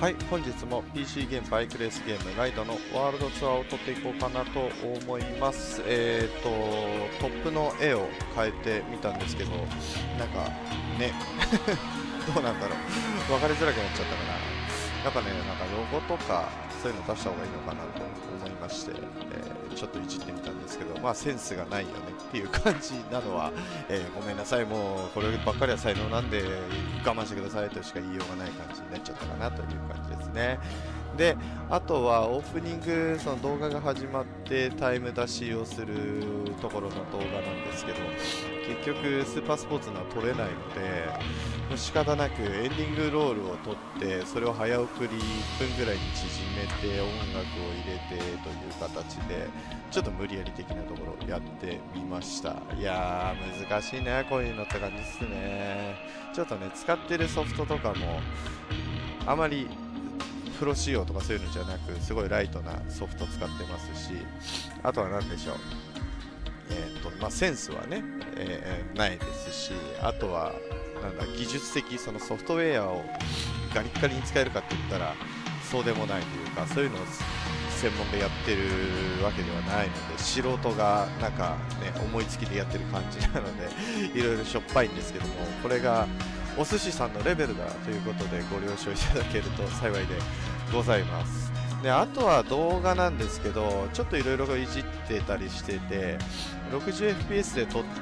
はい、本日も PC ゲームバイクレースゲームライドのワールドツアーを撮っていこうかなと思います。トップの絵を変えてみたんですけど、なんかねどうなんだろう、分かりづらくなっちゃったかな。やっぱね、なんかロゴとかそういうの出した方がいいのかなと思いまして、ちょっといじってみたんですけど、まあセンスがないよねっていう感じなのは、ごめんなさい、もうこればっかりは才能なんで我慢してくださいとしか言いようがない感じになっちゃったかなという感じですね。で、あとはオープニング、その動画が始まってタイム出しをするところの動画なんですけど、結局スーパースポーツのは撮れないので、仕方なくエンディングロールを撮ってそれを早送り1分ぐらいに縮めて音楽を入れてという形でちょっと無理やり的なところをやってみました。いやー難しいね、こういうのって感じですね。ちょっとね、使ってるソフトとかもあまりプロ仕様とかそういうのじゃなく、すごいライトなソフト使ってますし、あとは何でしょう、センスはね、ないですし、あとはなんだ、技術的、そのソフトウェアをガリッガリに使えるかって言ったらそうでもないというか、そういうのを専門でやってるわけではないので、素人がなんかね、思いつきでやってる感じなのでいろいろしょっぱいんですけども、これがお寿司さんのレベルだということでご了承いただけると幸いでございます。で、あとは動画なんですけど、ちょっといろいろいじってたりしてて、60fps で撮って、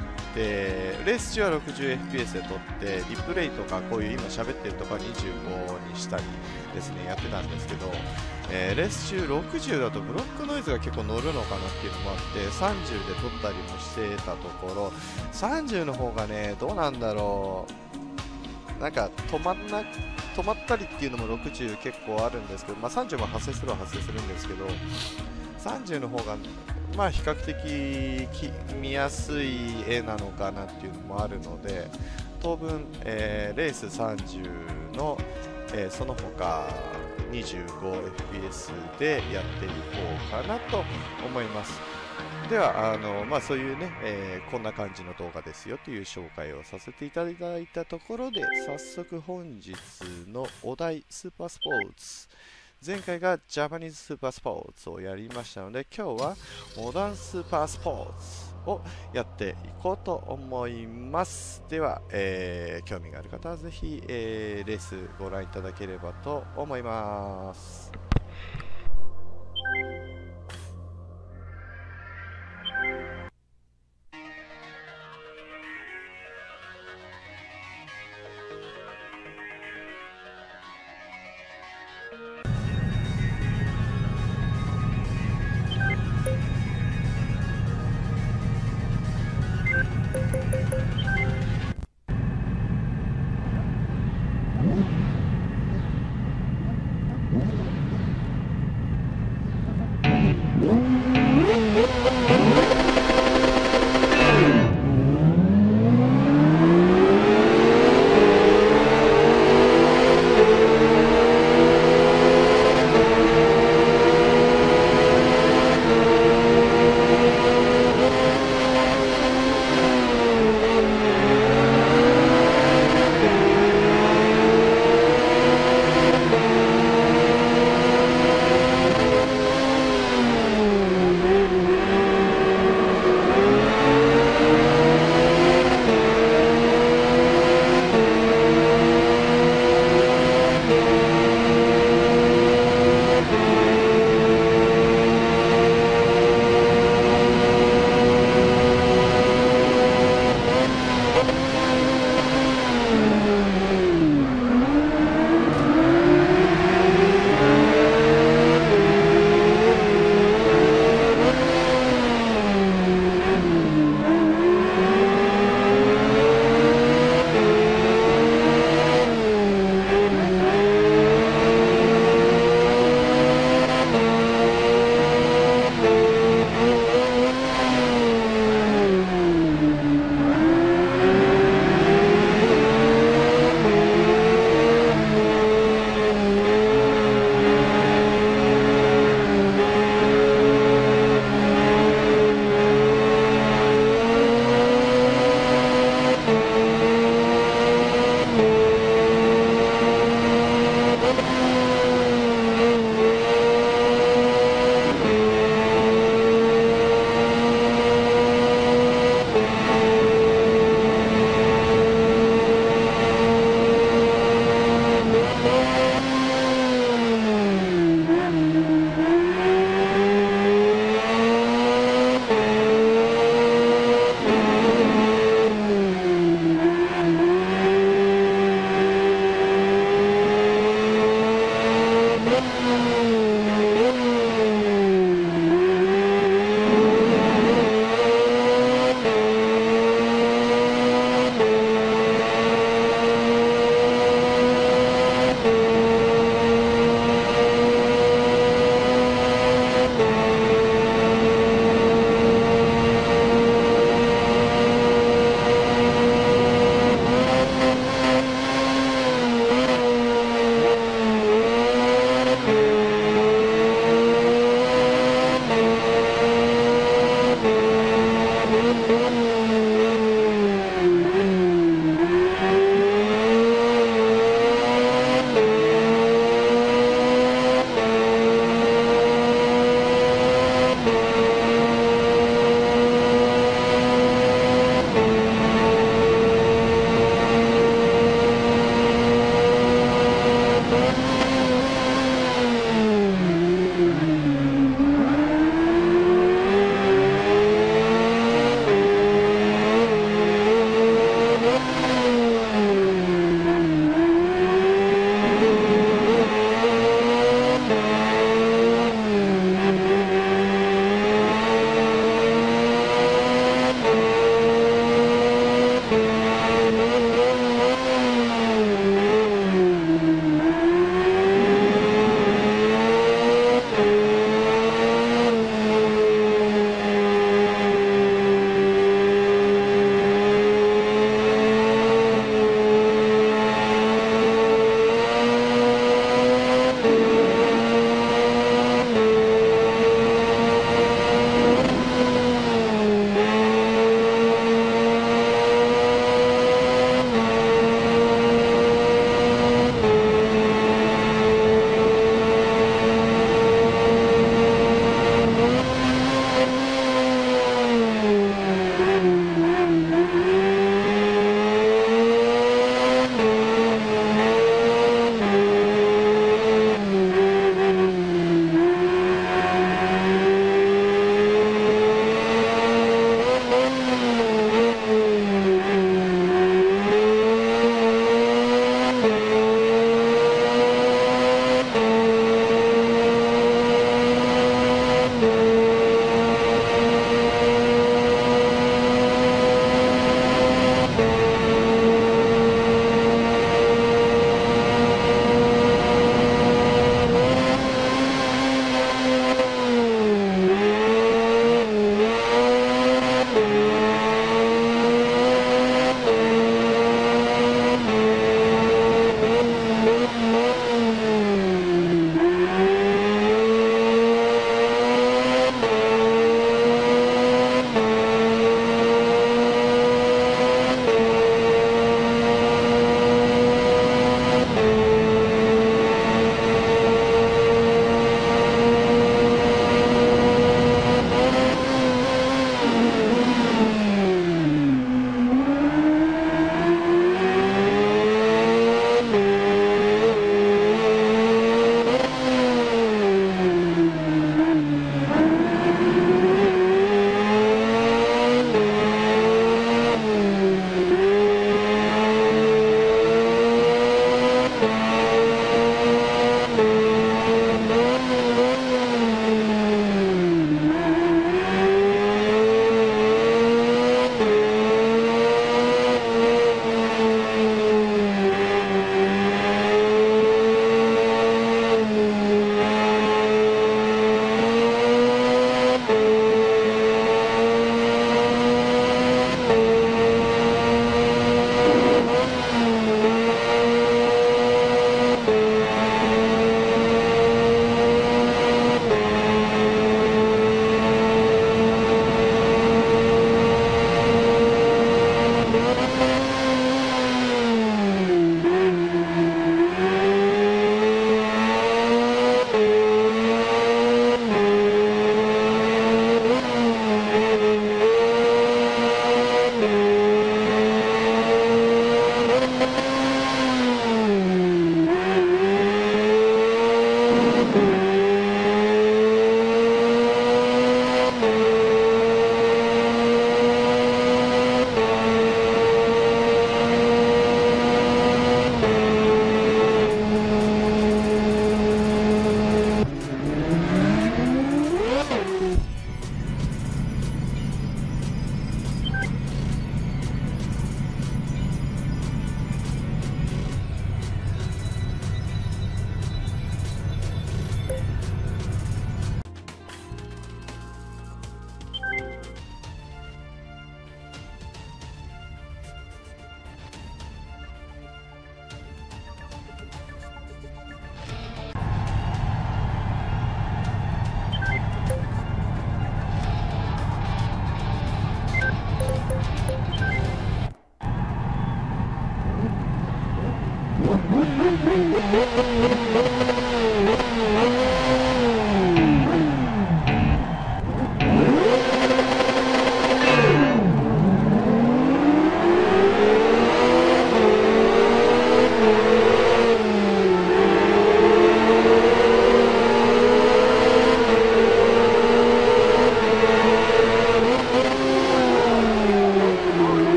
レース中は 60fps で撮って、リプレイとかこういう今喋ってるとか25にしたりですね、やってたんですけど、レース中60だとブロックノイズが結構乗るのかなっていうのもあって、30で撮ったりもしてたところ、30の方がね、どうなんだろう、なんか止まったりっていうのも60結構あるんですけど、30も発生するは発生するんですけど、30の方が比較的見やすい絵なのかなっていうのもあるので、当分、レース30の、その他 25fps でやっていこうかなと思います。ではそういうね、こんな感じの動画ですよという紹介をさせていただいたところで、早速本日のお題スーパースポーツ、前回がジャパニーズスーパースポーツをやりましたので、今日はモダンスーパースポーツをやっていこうと思います。では、興味がある方はぜひ、レースご覧いただければと思います。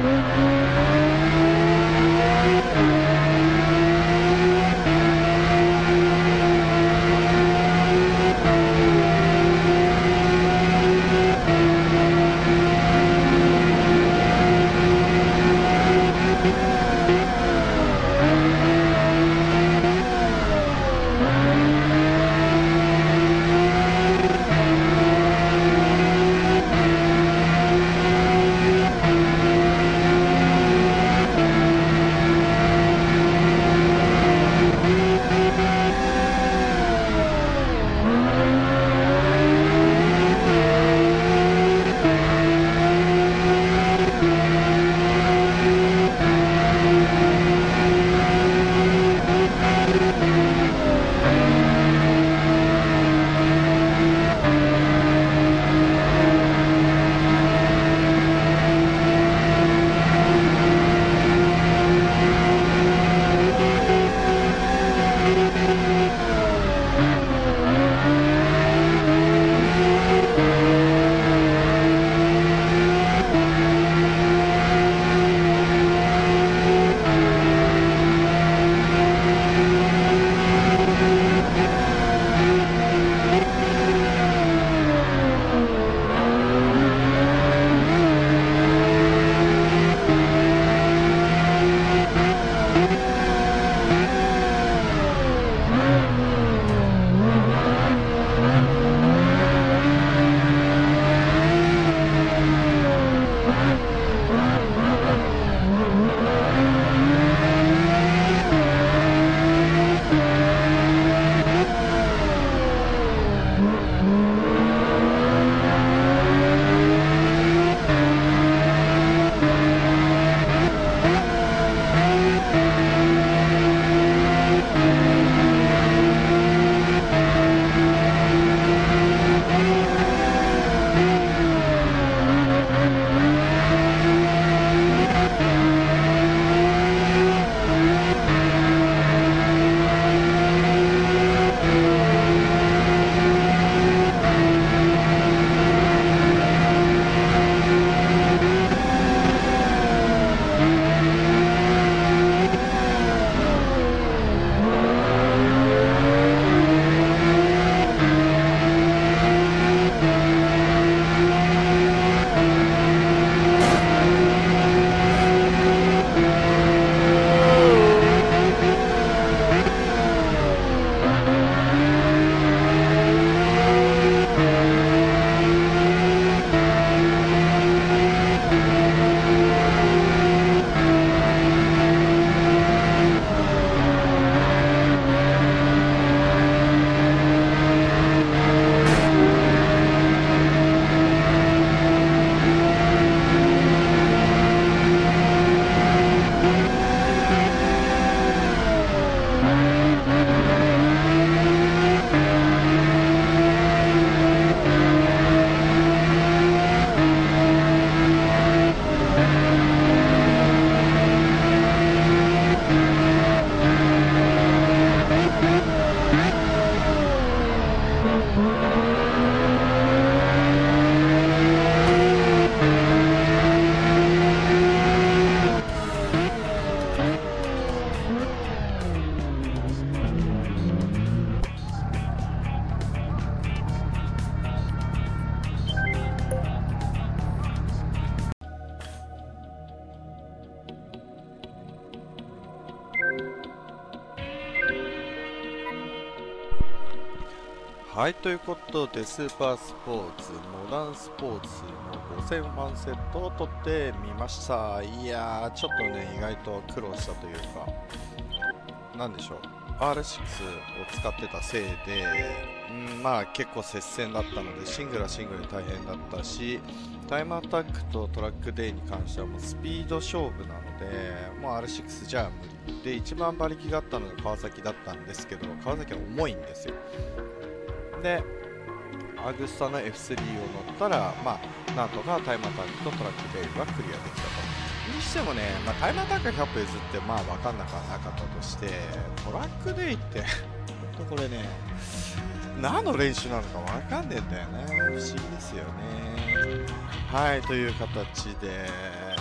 はい、ということでスーパースポーツモダンスポーツの5000万セットを取ってみました。いやー、ちょっとね、意外と苦労したというか、なんでしょう、 R6 を使ってたせいで、まあ結構接戦だったので、シングルはシングルに大変だったし、タイムアタックとトラックデーに関してはもうスピード勝負なので、もう R6 じゃ無理で、一番馬力があったのが川崎だったんですけど、川崎は重いんですよ。でアグスタの F3 を乗ったら、まあ、なんとかタイムアタックとトラックデールはクリアできたと。にしてもね、タイムアタックが100歩譲ってまあ分かんなくはなかったとして、トラックデーって本当これね、何の練習なのか分かんねえんだよね。不思議ですよね。はい、という形でなんと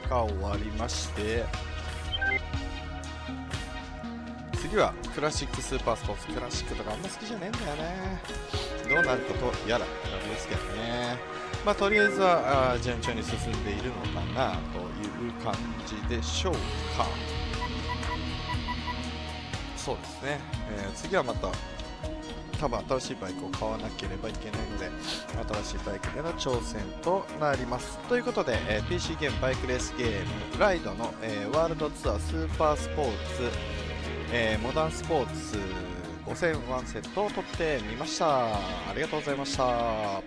が終わりまして、次はクラシックスーパースポーツ。クラシックとかあんま好きじゃねえんだよね。どうなることやらって感じですけどね。まあとりあえずは順調に進んでいるのかなという感じでしょうか。そうですね、次はまた多分新しいバイクを買わなければいけないので、新しいバイクでの挑戦となります。ということで、PC ゲームバイクレースゲームライドの、ワールドツアースーパースポーツ、モダンスポーツ5001セットを取ってみました。ありがとうございました。はい、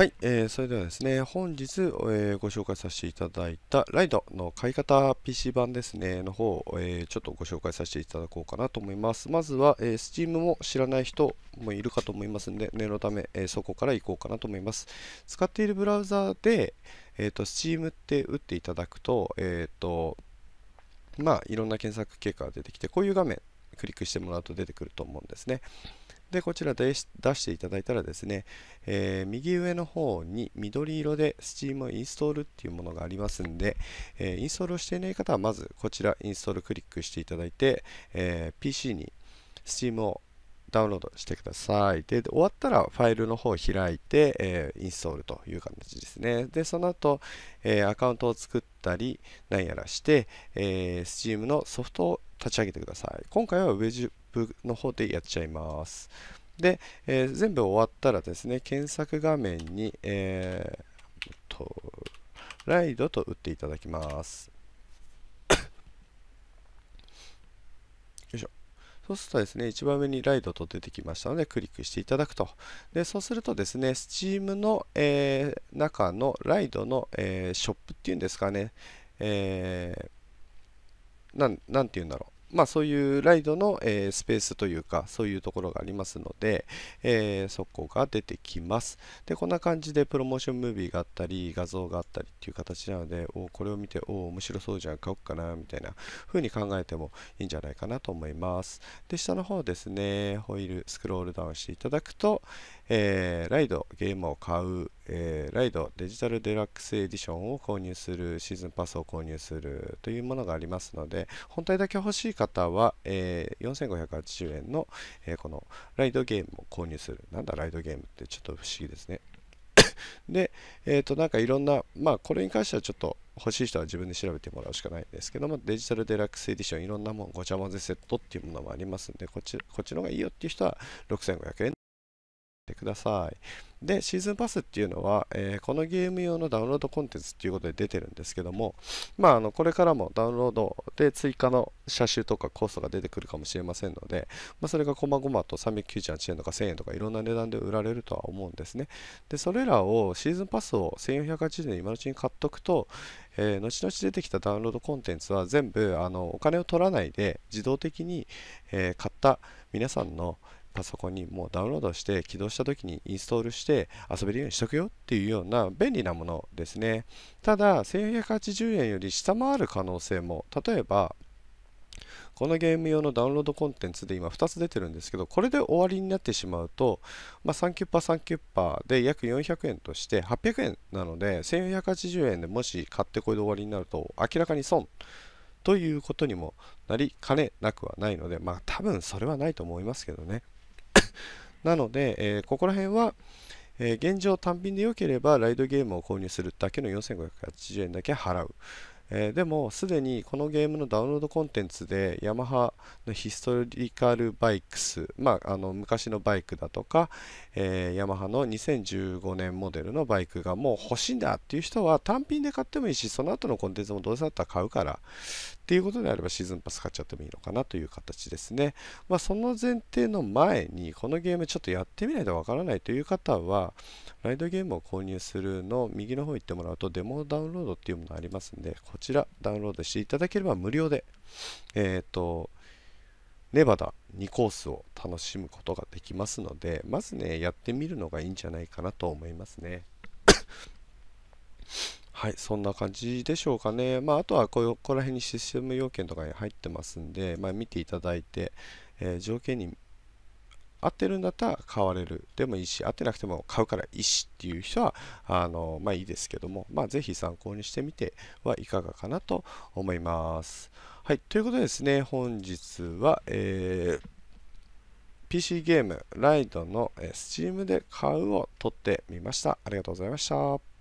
それではですね、本日、ご紹介させていただいたライドの買い方 PC 版ですね、の方、ちょっとご紹介させていただこうかなと思います。まずは、Steam も知らない人もいるかと思いますので、念のため、そこから行こうかなと思います。使っているブラウザで、Steam って打っていただくと、まあ、いろんな検索結果が出てきて、こういう画面、クリックしてもらうと出てくると思うんですね。で、こちらで出していただいたらですね、右上の方に緑色で Steam インストールっていうものがありますんで、インストールをしていない方はまずこちらインストールクリックしていただいて、PC に Steam をダウンロードしてください。で、終わったらファイルの方を開いて、インストールという感じですね。で、その後、アカウントを作ったり、何やらして、Steam のソフトを立ち上げてください。今回は Web の方でやっちゃいます。で、全部終わったらですね、検索画面に、ライドと打っていただきます。よいしょ。そうするとですね、一番上にライドと出てきましたので、クリックしていただくと。で、そうするとですね、Steam の、中のライドの、ショップっていうんですかね、なんて言うんだろう。まあそういうライドの、スペースというかそういうところがありますので、そこが出てきます。で、こんな感じでプロモーションムービーがあったり画像があったりっていう形なので、これを見て面白そうじゃん、買おうかなみたいな風に考えてもいいんじゃないかなと思います。で、下の方ですね、ホイールスクロールダウンしていただくと、ライドゲームを買う、ライドデジタルデラックスエディションを購入する、シーズンパスを購入するというものがありますので、本体だけ欲しい方は、4580円の、このライドゲームを購入する。なんだライドゲームってちょっと不思議ですね。で、なんかいろんな、まあこれに関してはちょっと欲しい人は自分で調べてもらうしかないんですけども、デジタルデラックスエディションいろんなもんごちゃ混ぜセットっていうものもありますんで、こっちの方がいいよっていう人は6500円ください。で、シーズンパスっていうのは、このゲーム用のダウンロードコンテンツっていうことで出てるんですけども、まあ、これからもダウンロードで追加の車種とかコストが出てくるかもしれませんので、まあ、それが細々と398円とか1000円とかいろんな値段で売られるとは思うんですね。で、それらをシーズンパスを1480円で今のうちに買っとくと、後々出てきたダウンロードコンテンツは全部お金を取らないで自動的に、買った皆さんのパソコンにもうダウンロードして起動した時にインストールして遊べるようにしとくよっていうような便利なものですね。ただ1480円より下回る可能性も、例えばこのゲーム用のダウンロードコンテンツで今2つ出てるんですけど、これで終わりになってしまうと、まあ、3キュッパ3キュッパで約400円として800円なので、1480円でもし買ってこれで終わりになると明らかに損ということにもなりかねなくはないので、まあ多分それはないと思いますけどね。なので、ここら辺は、現状単品で良ければライドゲームを購入するだけの4580円だけ払う。でもすでにこのゲームのダウンロードコンテンツでヤマハのヒストリカルバイクス、まあ、昔のバイクだとか、ヤマハの2015年モデルのバイクがもう欲しいんだっていう人は単品で買ってもいいし、その後のコンテンツもどうせだったら買うからっていうことであればシーズンパス買っちゃってもいいのかなという形ですね。まあ、その前提の前にこのゲームちょっとやってみないとわからないという方はライドゲームを購入するの右の方行ってもらうとデモダウンロードっていうものがありますんで、こちらダウンロードしていただければ無料でネバダ2コースを楽しむことができますので、まずねやってみるのがいいんじゃないかなと思いますね。はい、そんな感じでしょうかね。まあ、あとはここら辺にシステム要件とかに入ってますんで、まあ、見ていただいて、条件に合ってるんだったら買われるでもいいし、合ってなくても買うからいいしっていう人はまあいいですけども、まあぜひ参考にしてみてはいかがかなと思います。はい、ということでですね、本日は、PC ゲームライドの Steam で買うを取ってみました。ありがとうございました。